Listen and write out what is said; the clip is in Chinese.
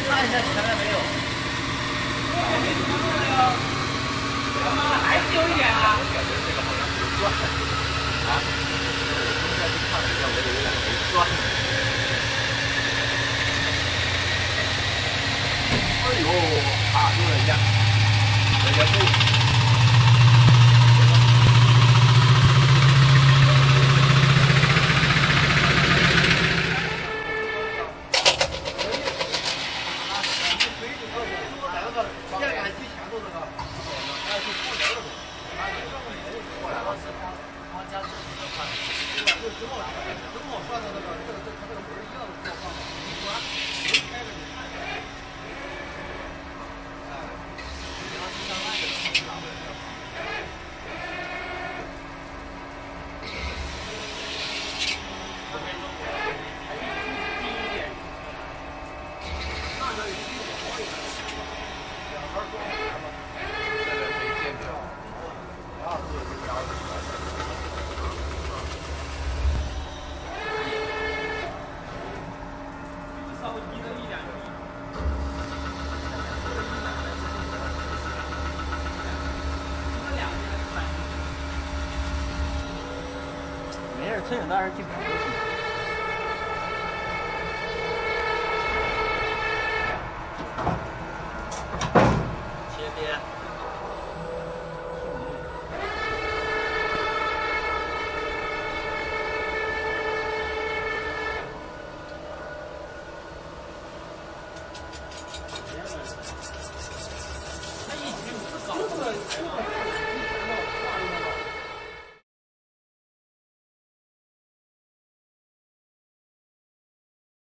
看一下前面没有。还是有一点啊。我感觉这个好像没转。啊？我现在去看了一下，我觉得有点没转。哎呦，卡住了一下，人家不。 车顶倒是挺高的。切边。那一局不是搞这个。